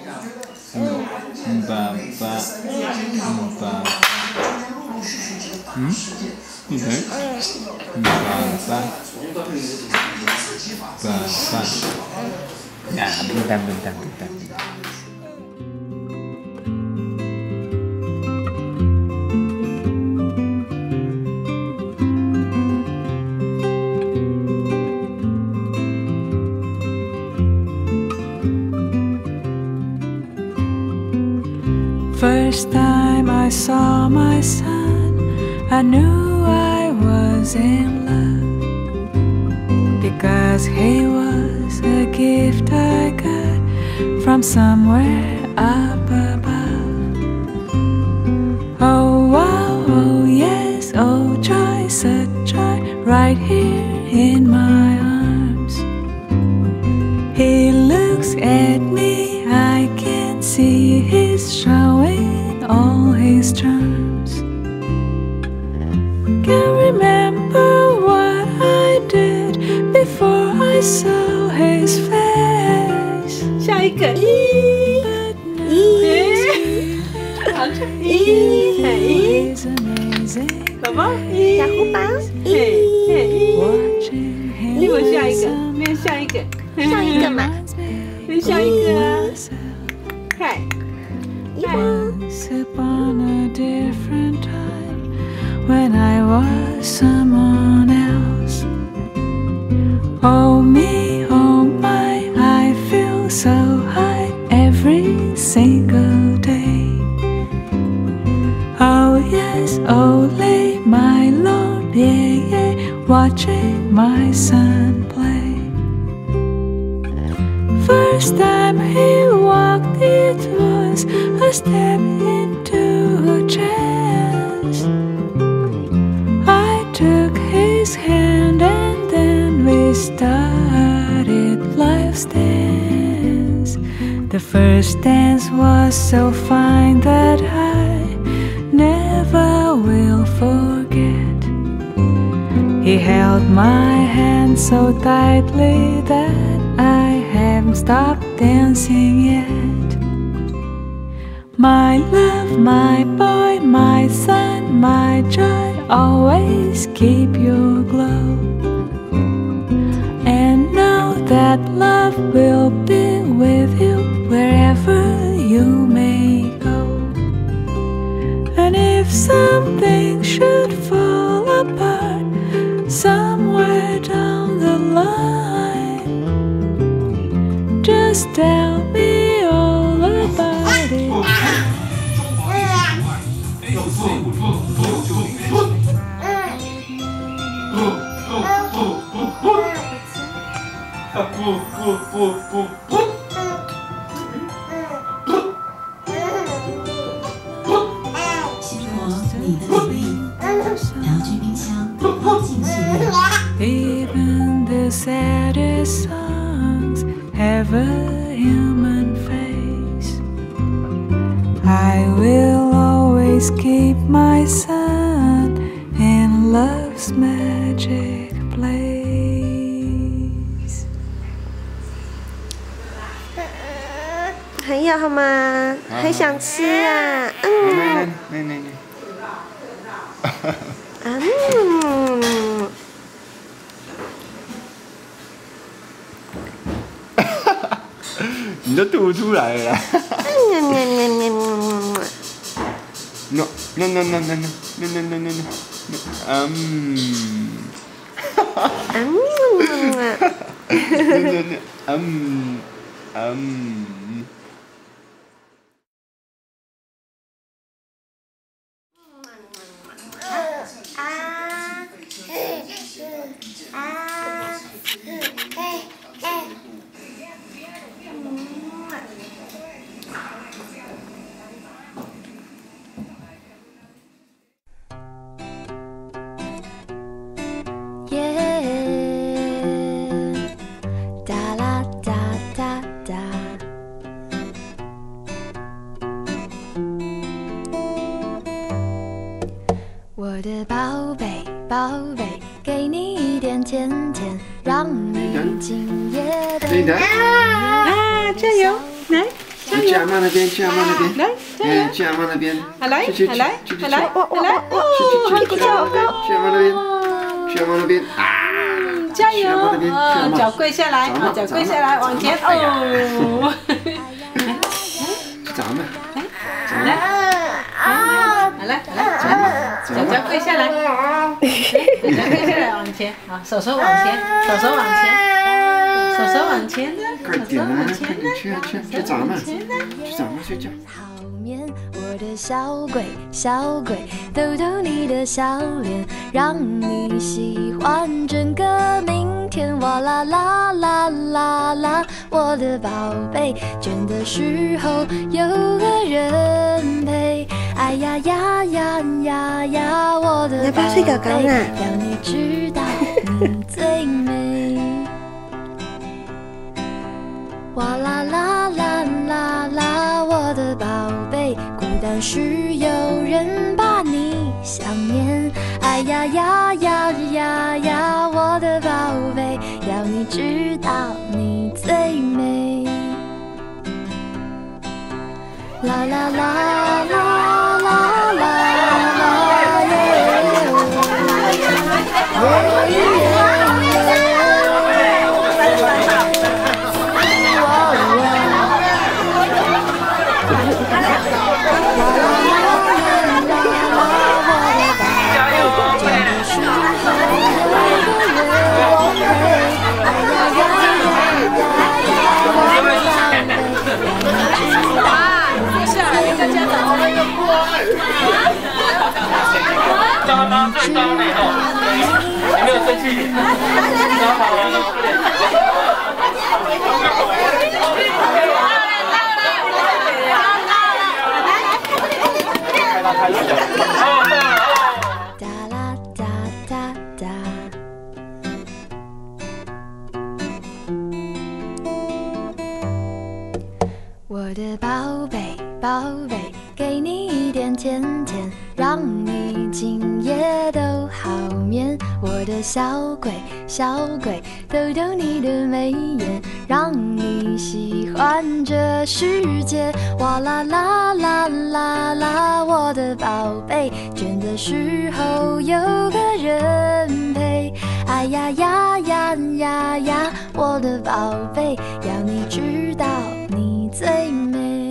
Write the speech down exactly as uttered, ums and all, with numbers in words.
嗯，爸爸，嗯，爸爸，嗯，你看，嗯，爸爸，爸爸，呀，bentar bentar bentar bentar. First time I saw my son, I knew I was in love, because he was a gift I got from somewhere up above. Oh wow, oh yes, oh joy, such joy, right here in my arms. He looks at me, I can see he's showing all his charms. Can't remember what I did before I saw his face. 下一个，一，一，一，一，宝宝， 小虎宝， 嘿，嘿， 一， 你有下一个，没有下一个， 上一个嘛， 没下一个啊，看。 Once upon a different time, when I was someone else. Oh me, oh my, I feel so high every single day. Oh yes, ole my lord, yeah, yeah, watching my son play. First time he walked, it was a step into a chance. I took his hand and then we started life's dance. The first dance was so fine that I never will forget. He held my hand so tightly that I haven't stopped dancing yet. My love, my boy, my son, my joy, always keep your glow. And know that love will be with you wherever you may go. And if something should fall apart somewhere down the line, just tell me all about it. Even the saddest songs have a human face. I will always keep my son in love's magic place. 还要好吗？还想吃啊？嗯。嗯。 你都吐出来了啦！no no no no no no no no no no no 嗯，嗯，嗯嗯。 我的宝贝，宝贝，给你一点甜甜，让你今夜的啊，加油，来。 去阿妈那边，去阿妈那边。 来，加油！ 去阿妈那边。 好来， 去去好来， 去去好来， 哇哇哇哇！ 去去去去阿妈那边，去阿妈那边，去阿妈那边。啊！ 加油！ 去阿妈那边，去阿哦， 妈。 脚跪下来，啊，脚跪下来，往前哦。 去找阿妈。 来，好来，好来，脚脚跪下来，脚脚跪下来，往前，好，手手往前，手手往前，手手往前的， 快点啊！快点去啊去啊！去找阿妈， 前的。 去找阿妈睡觉。 好眠，我的小鬼小鬼，逗逗你的笑脸，让你喜欢整个明天。哇啦啦啦啦啦，我的宝贝，倦的时候有个人陪。哎呀呀呀呀呀，我的你要不要睡狗狗呢？ 让你知道你最美。哇啦啦啦啦啦，我的宝贝，孤单时有人把你想念。哎呀呀呀呀呀，我的宝贝，要你知道你最美。啦啦啦啦啦啦啦耶！ 叫他当最高那后，有没有生气？刚好了。 哒啦哒哒哒。我的宝贝宝贝，给你一点甜甜，让你今夜都好眠。我的小鬼小鬼，逗逗你的眉眼，让你喜欢这世界。哇啦啦啦啦啦，我的宝贝，倦的时候有个人陪。哎呀呀呀呀呀，我的宝贝，要你知道你最美。